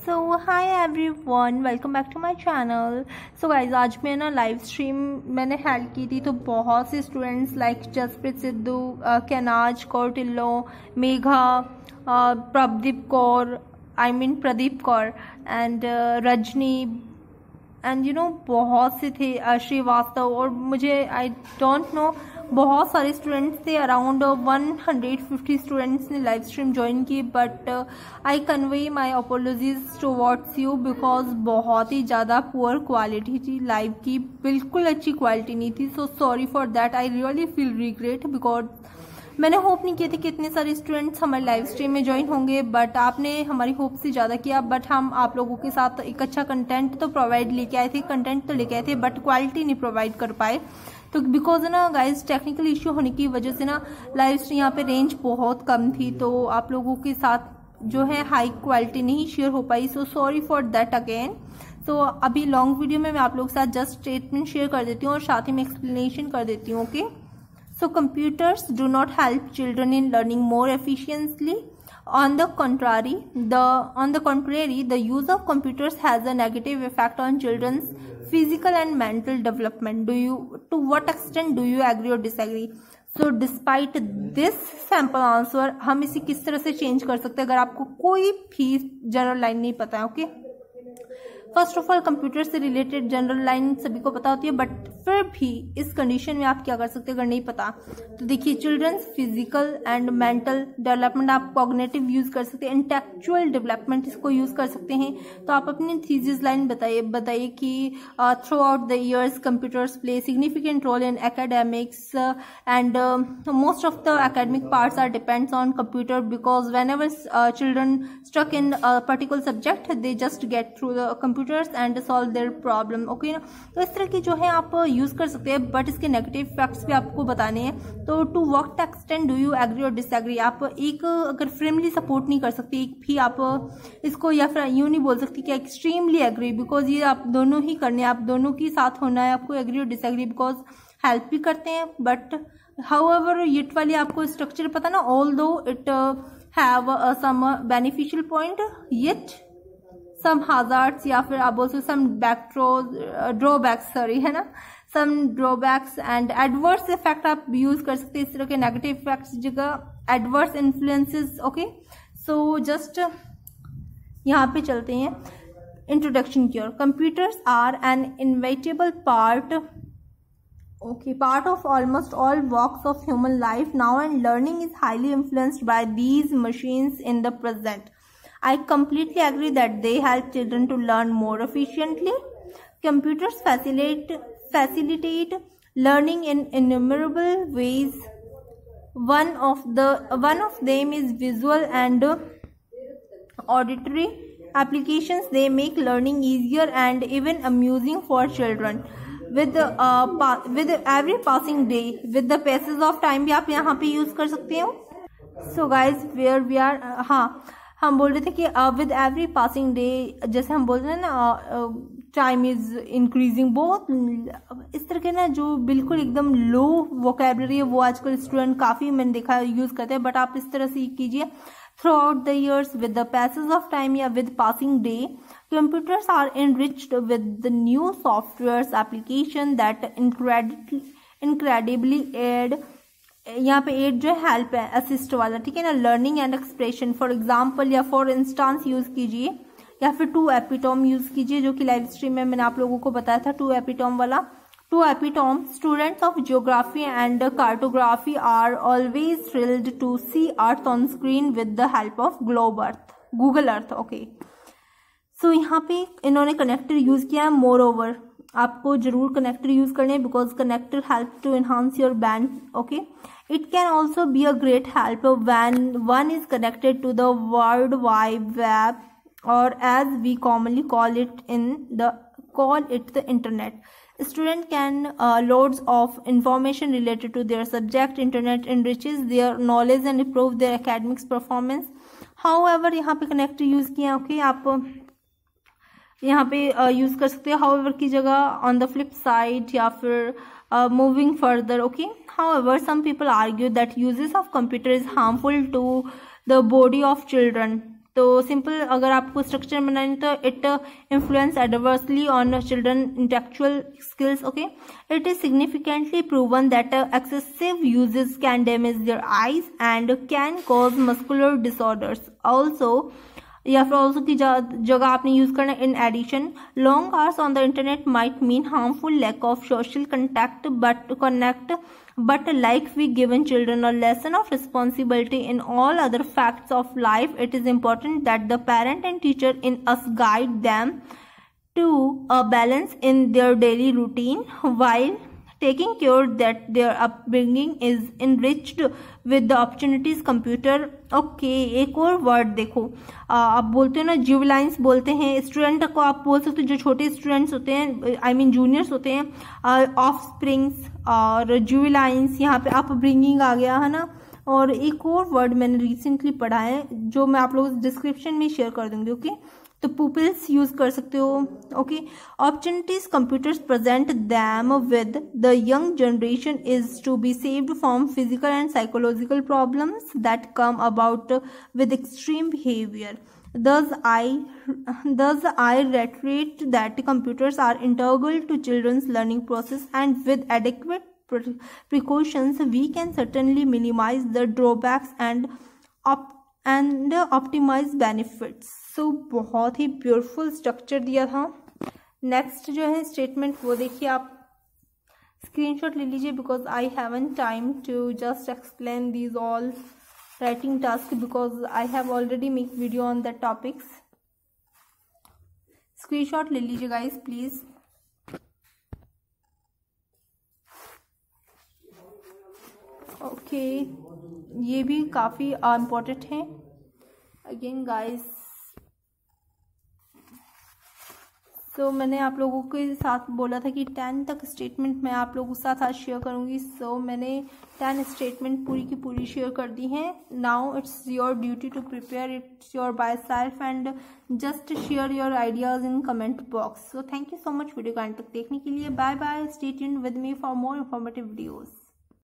So hi everyone, welcome back to my channel. So guys, आज मैं ना live stream मैंने हेल्प की थी, तो बहुत से स्टूडेंट्स लाइक जसप्रीत सिद्धू, कैनाज कौटिल्लो, मेघा, प्रदीप कौर एंड रजनी एंड बहुत से थे, श्रीवास्तव, और मुझे आई डोंट नो बहुत सारे स्टूडेंट्स थे। अराउंड 150 स्टूडेंट्स ने लाइव स्ट्रीम ज्वाइन की, but I convey my apologies towards you because बहुत ही ज़्यादा पुअर क्वालिटी थी लाइव की, बिल्कुल अच्छी क्वालिटी नहीं थी। So sorry for that, I really feel regret because मैंने होप नहीं किया था कि इतने सारे स्टूडेंट्स हमारे लाइव स्ट्रीम में ज्वाइन होंगे, बट आपने हमारी होप से ज़्यादा किया। बट हम आप लोगों के साथ एक अच्छा कंटेंट तो प्रोवाइड लेके आए थे, कंटेंट तो लेके आए थे, बट क्वालिटी नहीं प्रोवाइड कर पाए। तो बिकॉज ना गाइज, टेक्निकल इश्यू होने की वजह से ना लाइव स्ट्रीम यहाँ पे रेंज बहुत कम थी, तो आप लोगों के साथ जो है हाई क्वालिटी नहीं शेयर हो पाई। So sorry for that again. तो अभी लॉन्ग वीडियो में मैं आप लोगों के साथ जस्ट स्टेटमेंट शेयर कर देती हूँ और साथ ही में एक्सप्लेनेशन कर देती हूँ। Okay, so computers do not help children in learning more efficiently. On the contrary, the use of computers has a negative effect on children's physical and mental development. To what extent do you agree or disagree? So despite this sample answer, हम इसे किस तरह से change कर सकते हैं अगर आपको कोई भी जनरल लाइन नहीं पता है। Okay, first of all, computer से रिलेटेड जनरल लाइन सभी को पता होती है, बट फिर भी इस कंडीशन में आप क्या कर सकते हैं अगर नहीं पता तो देखिए, children's physical and mental development, आप कॉग्निटिव यूज कर सकते हैं, इंटेलेक्चुअल डेवलपमेंट इसको यूज कर सकते हैं। तो आप अपनी थीसिस लाइन बताइए कि throughout the years computers play significant role in academics and most of the academic parts are depends on computer because whenever children struck in particular subject they just get through the computers and solve their problem. Okay ना, तो इस तरह की जो है आप use कर सकते हैं, बट इसके नेगेटिव इफेक्ट्स भी आपको बताने हैं। तो to what extent do you agree और डिसएग्री, आप एक अगर फ्रेमली सपोर्ट नहीं कर सकते एक भी आप इसको, या फिर यूं नहीं बोल सकती कि एक्सट्रीमली एग्री, बिकॉज ये आप दोनों ही करने हैं, आप दोनों के साथ होना है आपको, एग्री और डिसएग्री, बिकॉज हेल्प भी करते हैं। बट हाउएवर इट वाली आपको स्ट्रक्चर पता ना, although it have some beneficial point yet some hazards, या फिर आप बोल सकते सम ड्रॉबैक्स, सॉरी है ना, some drawbacks and adverse effect आप यूज कर सकते हैं इस तरह के नेगेटिव इफेक्ट्स जगह adverse influences. Okay, so just यहाँ पे चलते हैं इंट्रोडक्शन की ओर। Computers are an inevitable part of almost all walks of human life now, and learning is highly influenced by these machines in the present. I completely agree that they help children to learn more efficiently. Computers facilitate learning in innumerable ways. One of them is visual and auditory applications. They make learning easier and even amusing for children. With every passing day, with the passage of time भी आप यहाँ पे use कर सकते हो। So guys, where we are, हाँ हम बोल रहे थे कि विद एवरी पासिंग डे, जैसे हम बोल रहे हैं ना, टाइम इज इंक्रीजिंग, बहुत इस तरह के ना जो बिल्कुल एकदम लो वोकेबलरी है वो आजकल स्टूडेंट काफ़ी मैंने देखा यूज़ करते हैं, बट आप इस तरह से कीजिए, throughout the years, with the passage of time या with passing day, computers are enriched with the new software application that incredibly aid, यहाँ पे एड जो है हेल्प है, असिस्ट वाला, ठीक है ना, learning and expression. For example या फॉर इंस्टांस यूज कीजिए, या फिर टू एपिटॉम यूज कीजिए, जो कि लाइव स्ट्रीम में मैंने आप लोगों को बताया था, टू एपिटॉम वाला। To epitome, students of geography and cartography are always thrilled to see earth on screen with the help of Google Earth. Okay, so यहाँ पे इन्होंने कनेक्टर यूज किया है। मोर ओवर, आपको जरूर कनेक्टर यूज करने हैं because connector help to enhance your band. Okay, it can also be a great help when one is connected to the World Wide Web, or as we commonly call it the internet. Student can loads of information related to their subject. Internet enriches their knowledge and improve their academics performance. However, यहाँ पे connector use किया, okay, आप यहाँ पे use कर सकते हैं however की जगह, on the flip side, या फिर moving further. Okay, however, some people argue that uses of computer is harmful to the body of children. तो सिंपल अगर आपको स्ट्रक्चर बनानी तो it influence adversely on children intellectual skills. Okay, it is significantly proven that excessive uses can damage their eyes and can cause muscular disorders also, या फिर also की जगह आपने यूज करना. In addition, long hours on the internet might mean harmful lack of social connect but like we given children a lesson of responsibility in all other facts of life, it is important that the parent and teacher in us guide them to a balance in their daily routine while taking care that their upbringing is enriched with the opportunities computer. Okay, एक और word देखो, आप बोलते हो ना juveniles बोलते हैं, student को आप बोल सकते हो जो छोटे स्टूडेंट्स होते हैं, आई मीन जूनियर्स होते हैं, ऑफ स्प्रिंग्स और जुवेनाइल्स, यहाँ पे अपब्रिंगिंग आ गया है ना. और एक और वर्ड मैंने रिसेंटली पढ़ा है जो मैं आप लोगों को डिस्क्रिप्शन में शेयर कर दूंगी. ओके, तो पुपिल्स यूज कर सकते हो. Okay, opportunities computers present them with the young generation is to be saved from physical and psychological problems that come about with extreme behavior. Thus I reiterate that computers are integral to children's learning process, and with adequate precautions we can certainly minimize the drawbacks and optimize benefits. So बहुत ही beautiful structure दिया था. Next जो है statement वो देखिए, आप screenshot ले लीजिए because I haven't time to just explain these all writing task because I have already make video on that topics. Screenshot ले लीजिए गाइस प्लीज. ओके, ये भी काफ़ी इम्पोर्टेंट है. अगेन गाइस, तो मैंने आप लोगों के साथ बोला था कि 10 तक स्टेटमेंट मैं आप लोगों के साथ आज शेयर करूंगी. सो मैंने 10 स्टेटमेंट पूरी की पूरी शेयर कर दी हैं. Now it's your duty to prepare it's your by self and just share your ideas in comment box. So thank you so much video को अंत तक देखने के लिए. Bye bye, stay tuned with me for more informative videos.